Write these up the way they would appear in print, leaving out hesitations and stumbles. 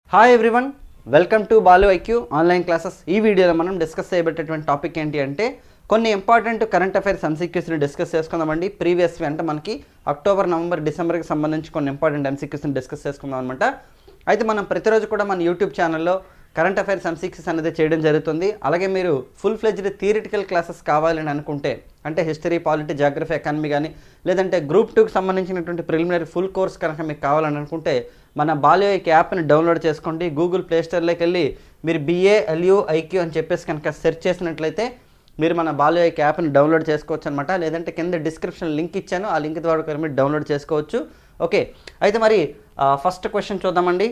Hi everyone, welcome to Balu IQ online classes. ఈ వీడియోలో మనం డిస్కస్ చేయబట్టేటువంటి టాపిక్ ఏంటి అంటే కొన్ని ఇంపార్టెంట్ కరెంట్ అఫైర్స్ ఎంసీక్యూస్ని డిస్కస్ చేసుకుందామండి. ప్రీవియస్వి అంటే మనకి అక్టోబర్, నవంబర్, డిసెంబర్కి సంబంధించి కొన్ని ఇంపార్టెంట్ ఎంసీక్యూస్ని డిస్కస్ చేసుకుందాం అనమాట. అయితే మనం ప్రతిరోజు కూడా మన యూట్యూబ్ ఛానల్లో కరెంట్ అఫైర్స్ ఎంసీక్యూస్ అనేది చేయడం జరుగుతుంది. అలాగే మీరు ఫుల్ ఫ్లెజ్డ్ థియరిటికల్ క్లాసెస్ కావాలని అనుకుంటే, అంటే హిస్టరీ, పాలిటీ, జాగ్రఫీ, ఎకానమీ కానీ లేదంటే గ్రూప్ 2కి సంబంధించినటువంటి ప్రిలిమినరీ ఫుల్ కోర్స్ కనుక మీకు కావాలని అనుకుంటే మన బాలు ఐక్యూ యాప్ని డౌన్లోడ్ చేసుకోండి. గూగుల్ ప్లే స్టోర్లోకి వెళ్ళి మీరు BALUIQ అని చెప్పేసి కనుక సెర్చ్ చేసినట్లయితే మీరు మన బాలు ఐక్యూ యాప్ని డౌన్లోడ్ చేసుకోవచ్చు అనమాట. లేదంటే కింద డిస్క్రిప్షన్ లింక్ ఇచ్చాను, ఆ లింక్ ద్వారా కూడా మీరు డౌన్లోడ్ చేసుకోవచ్చు. ఓకే, అయితే మరి ఫస్ట్ క్వశ్చన్ చూద్దామండి.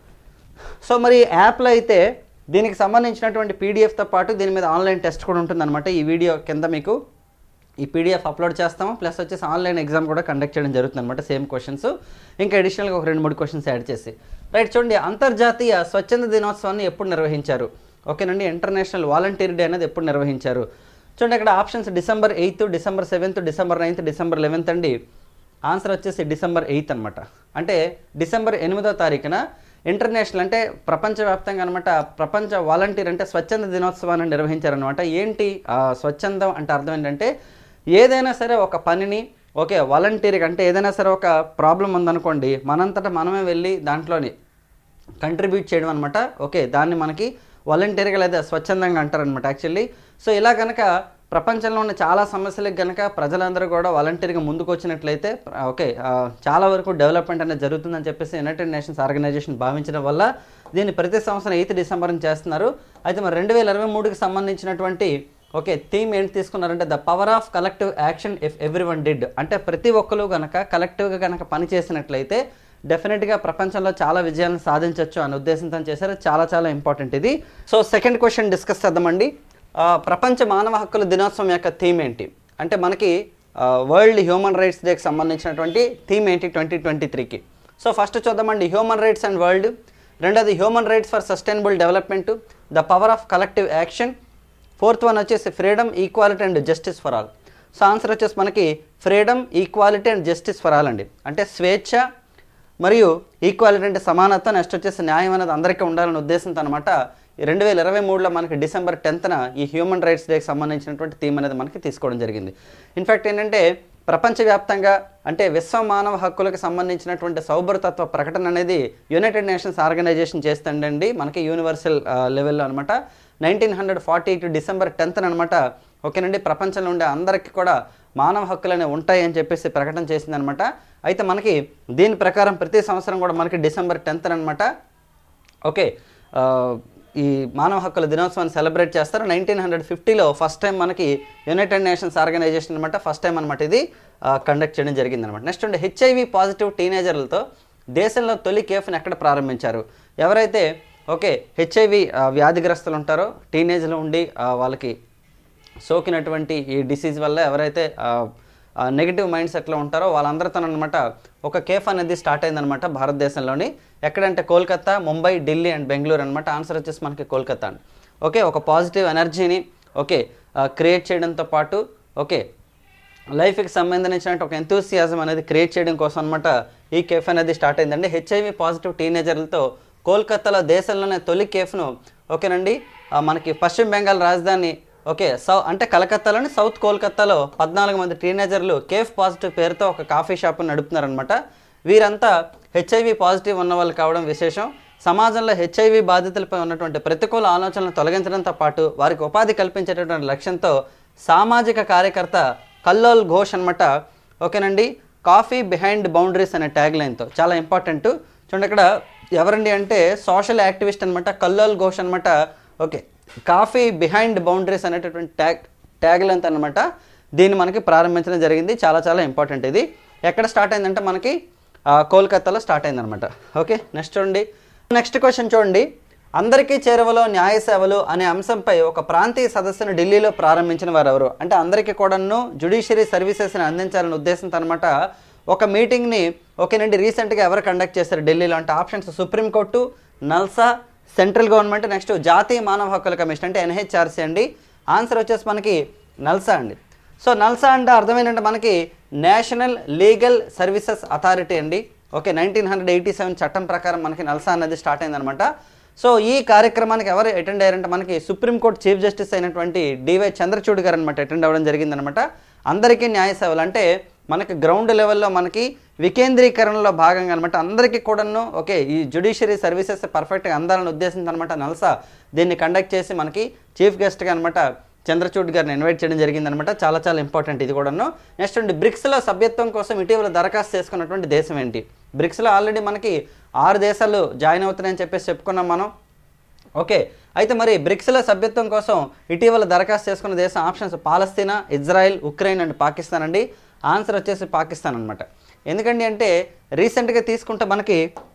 సో మరి యాప్లో అయితే దీనికి సంబంధించినటువంటి పీడిఎఫ్తో పాటు దీని మీద ఆన్లైన్ టెస్ట్ కూడా ఉంటుందన్నమాట. ఈ వీడియో కింద మీకు ఈ పీడిఎఫ్ అప్లోడ్ చేస్తాము, ప్లస్ వచ్చేసి ఆన్లైన్ ఎగ్జామ్ కూడా కండక్ట్ చేయడం జరుగుతుంది అనమాట. సేమ్ క్వశ్చన్స్ ఇంకా అడిషనల్గా ఒక 2-3 క్వశ్చన్స్ యాడ్ చేసి. రైట్, చూడండి, అంతర్జాతీయ స్వచ్ఛంద దినోత్సవాన్ని ఎప్పుడు నిర్వహించారు? ఓకేనండి, ఇంటర్నేషనల్ వాలంటీర్ డే అనేది ఎప్పుడు నిర్వహించారు? చూడండి, అక్కడ options December 8, December 7, December 9, December 11 అండి. ఆన్సర్ వచ్చేసి డిసెంబర్ 8 అనమాట. అంటే డిసెంబర్ 8వ తారీఖున ఇంటర్నేషనల్ అంటే ప్రపంచవ్యాప్తంగా అనమాట ప్రపంచ వాలంటీర్ అంటే స్వచ్ఛంద దినోత్సవాన్ని నిర్వహించారనమాట. ఏంటి స్వచ్ఛందం అంటే అర్థం ఏంటంటే ఏదైనా సరే ఒక పనిని వాలంటీర్గా అంటే ఏదైనా సరే ఒక ప్రాబ్లం ఉందనుకోండి, మనంతటా మనమే వెళ్ళి దాంట్లోని కంట్రిబ్యూట్ చేయడం అనమాట. దాన్ని మనకి వాలంటీర్గా లేదా స్వచ్ఛందంగా అంటారనమాట యాక్చువల్లీ. సో ఇలా కనుక ప్రపంచంలో ఉన్న చాలా సమస్యలకు కనుక ప్రజలందరూ కూడా వాలంటీర్గా ముందుకు వచ్చినట్లయితే చాలా వరకు డెవలప్మెంట్ అనేది జరుగుతుందని చెప్పేసి యునైటెడ్ నేషన్స్ ఆర్గనైజేషన్ భావించడం వల్ల దీన్ని ప్రతి సంవత్సరం 8 డిసెంబర్ని చేస్తున్నారు. అయితే మరి 2023కి సంబంధించినటువంటి థీమ్ ఏంటి తీసుకున్నారంటే the power of collective action if everyone did. అంటే ప్రతి ఒక్కరు కనుక కలెక్టివ్గా కనుక పని చేసినట్లయితే డెఫినెట్గా ప్రపంచంలో చాలా విజయాలను సాధించవచ్చు అనే ఉద్దేశంతో చేశారు. చాలా చాలా ఇంపార్టెంట్ ఇది. సో సెకండ్ క్వశ్చన్ డిస్కస్ చేద్దామండి. ప్రపంచ మానవ హక్కుల దినోత్సవం యొక్క థీమ్ ఏంటి అంటే మనకి వరల్డ్ హ్యూమన్ రైట్స్ డేకి సంబంధించినటువంటి థీమ్ ఏంటి 2023కి? సో ఫస్ట్ చూద్దామండి, హ్యూమన్ రైట్స్ అండ్ వరల్డ్. రెండోది human rights for sustainable development, the power of collective action. Fourth one వచ్చేసి freedom, equality and justice for all. So answer వచ్చేసి మనకి freedom, equality and justice for all అండి. అంటే స్వేచ్ఛ మరియు equality అంటే సమానత్వం, నెక్స్ట్ వచ్చేసి న్యాయం అనేది అందరికీ ఉండాలనే ఉద్దేశంతో అనమాట 2023లో మనకి డిసెంబర్ 10న ఈ హ్యూమన్ రైట్స్ డేకి సంబంధించినటువంటి థీమ్ అనేది మనకి తీసుకోవడం జరిగింది. ఇన్ఫ్యాక్ట్ ఏంటంటే ప్రపంచవ్యాప్తంగా అంటే విశ్వ మానవ హక్కులకు సంబంధించినటువంటి సౌభ్రతత్వ ప్రకటన అనేది యునైటెడ్ నేషన్స్ ఆర్గనైజేషన్ చేస్తుండండి మనకి యూనివర్సల్ లెవెల్లో అనమాట. 1942 డిసెంబర్ 10న అనమాట. ఓకేనండి, ప్రపంచంలో ఉండే అందరికీ కూడా మానవ హక్కులు అనేవి ఉంటాయి అని చెప్పేసి ప్రకటన చేసిందనమాట. అయితే మనకి దీని ప్రకారం ప్రతి సంవత్సరం కూడా మనకి డిసెంబర్ 10న అనమాట ఈ మానవ హక్కుల దినోత్సవాన్ని సెలబ్రేట్ చేస్తారు. 1950లో ఫస్ట్ టైం మనకి యునైటెడ్ నేషన్స్ ఆర్గనైజేషన్ అనమాట ఫస్ట్ టైం అనమాట ఇది కండక్ట్ చేయడం జరిగింది అనమాట. నెక్స్ట్ ఉండే HIV పాజిటివ్ టీనేజర్లతో దేశంలో తొలి కేఫ్ని ఎక్కడ ప్రారంభించారు? ఎవరైతే HIV వ్యాధిగ్రస్తులు ఉంటారో, టీనేజ్లో ఉండి వాళ్ళకి సోకినటువంటి ఈ డిసీజ్ వల్ల ఎవరైతే నెగిటివ్ మైండ్ సెట్లో ఉంటారో వాళ్ళందరితో అనమాట ఒక కేఫ్ అనేది స్టార్ట్ అయిందనమాట భారతదేశంలోని. ఎక్కడంటే కోల్కతా, ముంబై, ఢిల్లీ అండ్ బెంగళూరు అనమాట. ఆన్సర్ వచ్చేసి మనకి కోల్కతా అండి. ఒక పాజిటివ్ ఎనర్జీని క్రియేట్ చేయడంతో పాటు లైఫ్కి సంబంధించినట్టు ఒక ఎంతూసియాజం అనేది క్రియేట్ చేయడం కోసం అనమాట ఈ కేఫ్ అనేది స్టార్ట్ అయిందండి. HIV పాజిటివ్ టీనేజర్లతో కోల్కతాలో దేశంలోనే తొలి కేఫ్ను మనకి పశ్చిమ బెంగాల్ రాజధాని అంటే కలకత్తాలోని సౌత్ కోల్కతాలో 14 మంది టీనేజర్లు కేఫ్ పాజిటివ్ పేరుతో ఒక కాఫీ షాప్ను నడుపుతున్నారనమాట. వీరంతా HIV పాజిటివ్ ఉన్న వాళ్ళు కావడం విశేషం. సమాజంలో HIV బాధితులపై ఉన్నటువంటి ప్రతికూల ఆలోచనలను తొలగించడంతో పాటు వారికి ఉపాధి కల్పించేటటువంటి లక్ష్యంతో సామాజిక కార్యకర్త కల్లోల్ ఘోష్ అనమాట కాఫీ బిహైండ్ బౌండరీస్ అనే ట్యాగ్ లైన్తో చాలా ఇంపార్టెంట్. చూడండి, ఇక్కడ ఎవరండి అంటే సోషల్ యాక్టివిస్ట్ అనమాట కల్లోల్ ఘోష్ అనమాట. కాఫీ బిహైండ్ బౌండరీస్ అనేటటువంటి ట్యాగ్ లైన్ అనమాట దీన్ని మనకి ప్రారంభించడం జరిగింది. చాలా చాలా ఇంపార్టెంట్ ఇది. ఎక్కడ స్టార్ట్ అయిందంటే మనకి కోల్కతాలో స్టార్ట్ అయిందనమాట. నెక్స్ట్ చూడండి, నెక్స్ట్ క్వశ్చన్ చూడండి. అందరికీ చేరువలో న్యాయ సేవలు అనే అంశంపై ఒక ప్రాంతీయ సదస్సును ఢిల్లీలో ప్రారంభించిన వారు ఎవరు? అంటే అందరికీ కూడాను జ్యుడిషియరీ సర్వీసెస్ని అందించాలనే ఉద్దేశంతో అనమాట ఒక మీటింగ్ని రీసెంట్గా ఎవరు కండక్ట్ చేశారు ఢిల్లీలో అంటే options supreme court, NALSA, central government, next జాతీయ మానవ హక్కుల కమిషన్ అంటే NHRC అండి. ఆన్సర్ వచ్చేసి మనకి నల్సా అండి. సో నల్సా అంటే అర్థం ఏంటంటే మనకి నేషనల్ లీగల్ సర్వీసెస్ అథారిటీ అండి. ఓకే 1987 చట్టం ప్రకారం మనకి నల్సా అనేది స్టార్ట్ అయిందనమాట. సో ఈ కార్యక్రమానికి ఎవరు అటెండ్ అయ్యారంటే మనకి సుప్రీంకోర్టు చీఫ్ జస్టిస్ అయినటువంటి డివై చంద్రచూడ్ గారు అనమాట అటెండ్ అవ్వడం జరిగిందనమాట. అందరికీ న్యాయ సేవలు అంటే మనకి గ్రౌండ్ లెవెల్లో మనకి వికేంద్రీకరణలో భాగంగా అనమాట అందరికీ కూడాను ఓకే ఈ జ్యుడిషియరీ సర్వీసెస్ పర్ఫెక్ట్గా అందాలని ఉద్దేశంతో అనమాట నల్సా దీన్ని కండక్ట్ చేసి మనకి చీఫ్ గెస్ట్గా అనమాట చంద్రచూడ్ గారిని ఇన్వైట్ చేయడం జరిగిందనమాట. చాలా చాలా ఇంపార్టెంట్ ఇది కూడాను. నెక్స్ట్ అండి బ్రిక్స్లో సభ్యత్వం కోసం ఇటీవల దరఖాస్తు చేసుకున్నటువంటి దేశం ఏంటి? బ్రిక్స్లో ఆల్రెడీ మనకి 6 దేశాలు జాయిన్ అవుతున్నాయని చెప్పేసి చెప్పుకున్నాం మనం. ఓకే అయితే మరి బ్రిక్స్లో సభ్యత్వం కోసం ఇటీవల దరఖాస్తు చేసుకున్న దేశం ఆప్షన్స్ పాలస్తీనా, ఇజ్రాయెల్, ఉక్రెయిన్ అండ్ పాకిస్తాన్ అండి. ఆన్సర్ వచ్చేసి పాకిస్తాన్ అనమాట. ఎందుకండి అంటే రీసెంట్గా తీసుకుంటే మనకి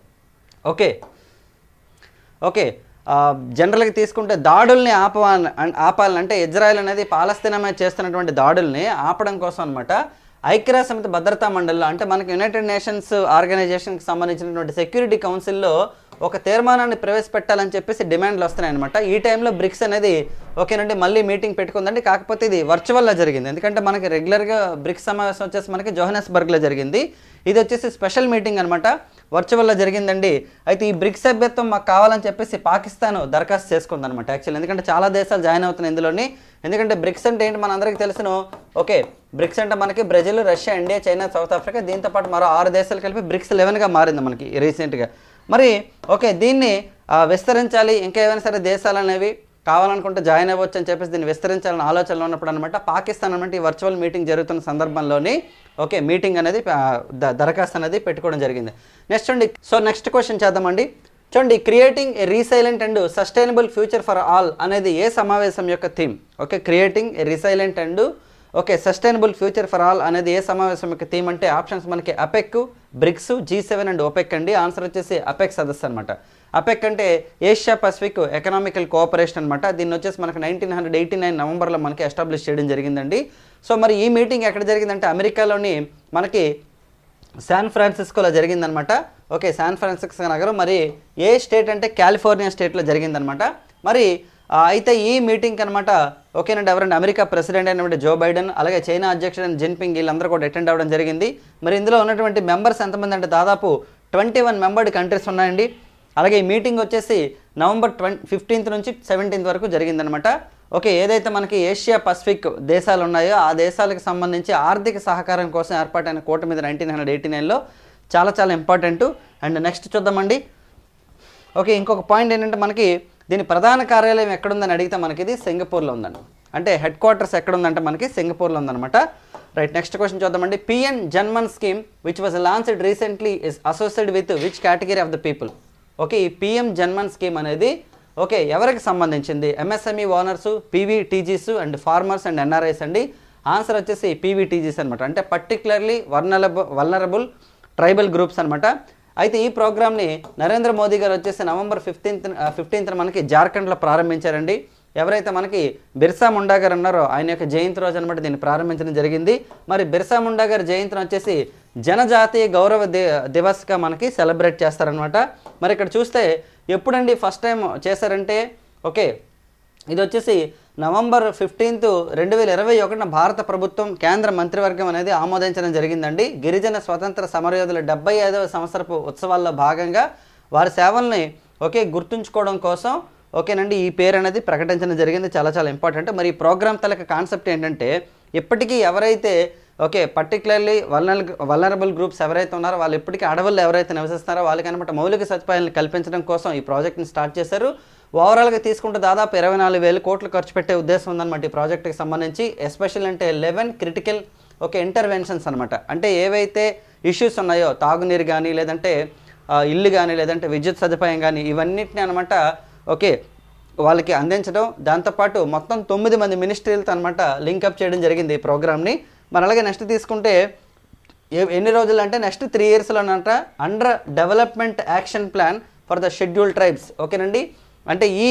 ఓకే జనరల్గా తీసుకుంటే దాడుల్ని ఆపాలంటే ఇజ్రాయెల్ అనేది పాలస్తీనా మీద చేస్తున్నటువంటి దాడుల్ని ఆపడం కోసం అనమాట ఐక్యరాజ్య సమితి భద్రతా మండలిలో అంటే మనకి యునైటెడ్ నేషన్స్ ఆర్గనైజేషన్కి సంబంధించినటువంటి సెక్యూరిటీ కౌన్సిల్లో ఒక తీర్మానాన్ని ప్రవేశపెట్టాలని చెప్పేసి డిమాండ్లు వస్తున్నాయన్నమాట. ఈ టైంలో బ్రిక్స్ అనేది ఓకేనండి మళ్ళీ మీటింగ్ పెట్టుకుందండి. కాకపోతే ఇది వర్చువల్లో జరిగింది. ఎందుకంటే మనకి రెగ్యులర్గా బ్రిక్స్ సమావేశం వచ్చేసి మనకి జోహనస్బర్గ్లో జరిగింది. ఇది వచ్చేసి స్పెషల్ మీటింగ్ అనమాట, వర్చువల్లో జరిగిందండి. అయితే ఈ బ్రిక్స్ సభ్యత్వం మాకు కావాలని చెప్పేసి పాకిస్తాన్ దరఖాస్తు చేసుకుందనమాట యాక్చువల్లీ. ఎందుకంటే చాలా దేశాలు జాయిన్ అవుతున్నాయి ఇందులోని. ఎందుకంటే బ్రిక్స్ అంటే ఏంటి మన అందరికీ తెలుసును. ఓకే బ్రిక్స్ అంటే మనకి Brazil, Russia, India, China, South Africa, దీంతోపాటు మరో 6 దేశాలు కలిపి బ్రిక్స్ 11గా మారింది మనకి రీసెంట్గా. మరి ఓకే దీన్ని విస్తరించాలి, ఇంకా ఏమైనా సరే దేశాలు అనేవి కావాలనుకుంటే జాయిన్ అవ్వచ్చు అని చెప్పేసి దీన్ని విస్తరించాలని ఆలోచనలో ఉన్నప్పుడు అనమాట పాకిస్తాన్ అనమాట ఈ వర్చువల్ మీటింగ్ జరుగుతున్న సందర్భంలోని ఓకే మీటింగ్ అనేది దరఖాస్తు అనేది పెట్టుకోవడం జరిగింది. నెక్స్ట్ అండి నెక్స్ట్ క్వశ్చన్ చేద్దామండి. చూడండి creating a resilient and sustainable future for all అనేది ఏ సమావేశం యొక్క theme? Okay creating a resilient and okay sustainable future for all అనేది ఏ సమావేశం యొక్క థీమ్ అంటే ఆప్షన్స్ మనకి APEC, BRICS, G7 and OPEC అండి. ఆన్సర్ వచ్చేసి అపెక్ సదస్సు అనమాట. అపెక్ అంటే ఏషియా పసిఫిక్ ఎకనామికల్ కోఆపరేషన్ అనమాట. దీన్ని వచ్చేసి మనకి 1989 నవంబర్లో మనకి ఎస్టాబ్లిష్ చేయడం జరిగిందండి. సో మరి ఈ మీటింగ్ ఎక్కడ జరిగిందంటే అమెరికాలోని మనకి శాన్ ఫ్రాన్సిస్కోలో జరిగిందనమాట. ఓకే శాన్ ఫ్రాన్సిస్కో నగరం. మరి ఏ స్టేట్ అంటే కాలిఫోర్నియా స్టేట్లో జరిగిందనమాట. మరి అయితే ఈ మీటింగ్కి అనమాట ఓకేనండి ఎవరంటే అమెరికా ప్రెసిడెంట్ అయినటువంటి జో బైడెన్, అలాగే చైనా అధ్యక్షుడు జిన్పింగ్ వీళ్ళందరూ కూడా అటెండ్ అవ్వడం జరిగింది. మరి ఇందులో ఉన్నటువంటి మెంబర్స్ ఎంతమంది అంటే దాదాపు 21 మెంబర్డ్ కంట్రీస్ ఉన్నాయండి. అలాగే ఈ మీటింగ్ వచ్చేసి నవంబర్ 15 నుంచి 17 వరకు జరిగిందనమాట. ఓకే ఏదైతే మనకి ఏషియా పసిఫిక్ దేశాలు ఉన్నాయో ఆ దేశాలకు సంబంధించి ఆర్థిక సహకారం కోసం ఏర్పాటైన కూటమి 1989లో చాలా చాలా ఇంపార్టెంట్. అండ్ నెక్స్ట్ చూద్దామండి. ఓకే ఇంకొక పాయింట్ ఏంటంటే మనకి దీని ప్రధాన కార్యాలయం ఎక్కడుందని అడిగితే మనకి ఇది సింగపూర్లో ఉందండి. అంటే హెడ్ క్వార్టర్స్ ఎక్కడుందంటే మనకి సింగపూర్లో ఉందన్నమాట. రైట్ నెక్స్ట్ క్వశ్చన్ చూద్దామండి. PM Janman scheme which was launched recently is associated with which category of the people? Okay ఈ పిఎం జన్మన్ స్కీమ్ అనేది ఓకే ఎవరికి సంబంధించింది? MSME owners, PVTGs and farmers and NRIs అండి. ఆన్సర్ వచ్చేసి పీవీటీజీస్ అనమాట. అంటే పర్టికులర్లీ వల్నరబుల్ ట్రైబల్ గ్రూప్స్ అనమాట. అయితే ఈ ప్రోగ్రామ్ని నరేంద్ర మోదీ గారు వచ్చేసి నవంబర్ 15న మనకి జార్ఖండ్లో ప్రారంభించారండి. ఎవరైతే మనకి బిర్సా ముండా గారు ఉన్నారో ఆయన యొక్క జయంతి రోజు అనమాట దీన్ని ప్రారంభించడం జరిగింది. మరి బిర్సా ముండా గారి జయంతిని వచ్చేసి జనజాతీయ గౌరవ దివస్గా మనకి సెలబ్రేట్ చేస్తారనమాట. మరి ఇక్కడ చూస్తే ఎప్పుడండి ఫస్ట్ టైం చేశారంటే ఓకే ఇది వచ్చేసి నవంబర్ 15, 2021 భారత ప్రభుత్వం కేంద్ర మంత్రివర్గం అనేది ఆమోదించడం జరిగిందండి. గిరిజన స్వతంత్ర సమరయోధుల 75వ సంవత్సరపు ఉత్సవాల్లో భాగంగా వారి సేవల్ని ఓకే గుర్తుంచుకోవడం కోసం ఓకేనండి ఈ పేరు అనేది ప్రకటించడం జరిగింది. చాలా చాలా ఇంపార్టెంట్. మరి ఈ ప్రోగ్రామ్ తలక కాన్సెప్ట్ ఏంటంటే ఇప్పటికీ ఎవరైతే ఓకే పర్టికులర్లీ వల్నరబుల్ గ్రూప్స్ ఎవరైతే ఉన్నారో వాళ్ళు ఇప్పటికీ అడవుల్లో ఎవరైతే నివసిస్తున్నారో వాళ్ళకి అనమాట మౌలిక సదుపాయాలను కల్పించడం కోసం ఈ ప్రాజెక్ట్ని స్టార్ట్ చేశారు. ఓవరాల్గా తీసుకుంటే దాదాపు 24,000 కోట్లు ఖర్చు పెట్టే ఉద్దేశం ఉందన్నమాట ఈ ప్రాజెక్ట్కి సంబంధించి. ఎస్పెషల్ అంటే 11 క్రిటికల్ ఓకే ఇంటర్వెన్షన్స్ అనమాట. అంటే ఏవైతే ఇష్యూస్ ఉన్నాయో తాగునీరు కానీ లేదంటే ఇల్లు కానీ లేదంటే విద్యుత్ సదుపాయం కానీ ఇవన్నిటిని అనమాట ఓకే వాళ్ళకి అందించడం. దాంతోపాటు మొత్తం 9 మంది మినిస్ట్రీలతో అనమాట లింకప్ చేయడం జరిగింది ఈ ప్రోగ్రామ్ని. మరి అలాగే నెక్స్ట్ తీసుకుంటే ఎన్ని రోజులు అంటే నెక్స్ట్ 3 ఇయర్స్లోనంట under development action plan for the scheduled tribes ఓకేనండి. అంటే ఈ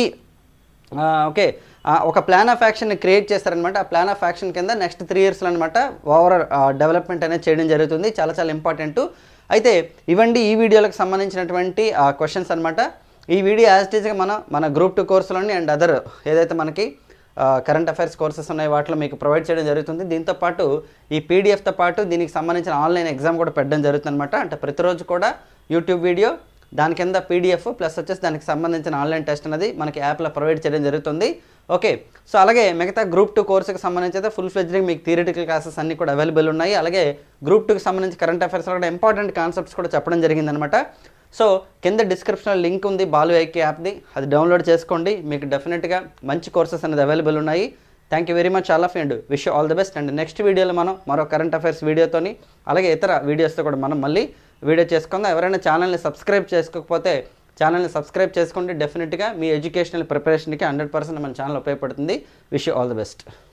ఓకే ఒక ప్లాన్ ఆఫ్ యాక్షన్ని క్రియేట్ చేస్తారనమాట. ఆ ప్లాన్ ఆఫ్ యాక్షన్ కింద నెక్స్ట్ 3 ఇయర్స్లో అనమాట ఓవరాల్ డెవలప్మెంట్ అనేది చేయడం జరుగుతుంది. చాలా చాలా ఇంపార్టెంట్. అయితే ఇవండి ఈ వీడియోలకు సంబంధించినటువంటి క్వశ్చన్స్ అనమాట. ఈ వీడియో యాజ్ ఇట్ ఈస్గా మన గ్రూప్ 2 కోర్సులోని అండ్ అదర్ ఏదైతే మనకి కరెంట్ అఫైర్స్ కోర్సెస్ ఉన్నాయి, వాటిలో మీకు ప్రొవైడ్ చేయడం జరుగుతుంది. దీంతోపాటు ఈ పీడిఎఫ్తో పాటు దీనికి సంబంధించిన ఆన్లైన్ ఎగ్జామ్ కూడా పెట్టడం జరుగుతుంది అనమాట. అంటే ప్రతిరోజు కూడా యూట్యూబ్ వీడియో, దాని కింద పీడిఎఫ్ ప్లస్ వచ్చేసి దానికి సంబంధించిన ఆన్లైన్ టెస్ట్ అనేది మనకి యాప్లో ప్రొవైడ్ చేయడం జరుగుతుంది. ఓకే, సో అలాగే మిగతా గ్రూప్ 2 కోర్సుకి సంబంధించి అయితే ఫుల్ ఫ్లెడ్జ్గా మీకు థియరిటికల్ క్లాసెస్ అన్నీ కూడా అవైలబుల్ ఉన్నాయి. అలాగే గ్రూప్ 2కి సంబంధించి కరెంట్ అఫైర్స్లో కూడా ఇంపార్టెంట్ కాన్సెప్ట్స్ కూడా చెప్పడం జరిగిందనమాట. సో కింద డిస్క్రిప్షన్లో లింక్ ఉంది బాలు ఐక్యూ యాప్ది, అది డౌన్లోడ్ చేసుకోండి. మీకు డెఫినెట్గా మంచి కోర్సెస్ అనేది అవైలబుల్ ఉన్నాయి. Thank you very much all of and wish all the best. And next వీడియోలో మనం మరో కరెంట్ అఫైర్స్ వీడియోతోని అలాగే ఇతర వీడియోస్తో కూడా మనం మళ్ళీ వీడియో చేసుకుందాం. ఎవరైనా ఛానల్ని సబ్స్క్రైబ్ చేసుకోకపోతే ఛానల్ని సబ్స్క్రైబ్ చేసుకోండి. డెఫినెట్గా మీ ఎడ్యుకేషనల్ ప్రిపరేషన్కి 100% మన ఛానల్ ఉపయోగపడుతుంది. Wish you all the best.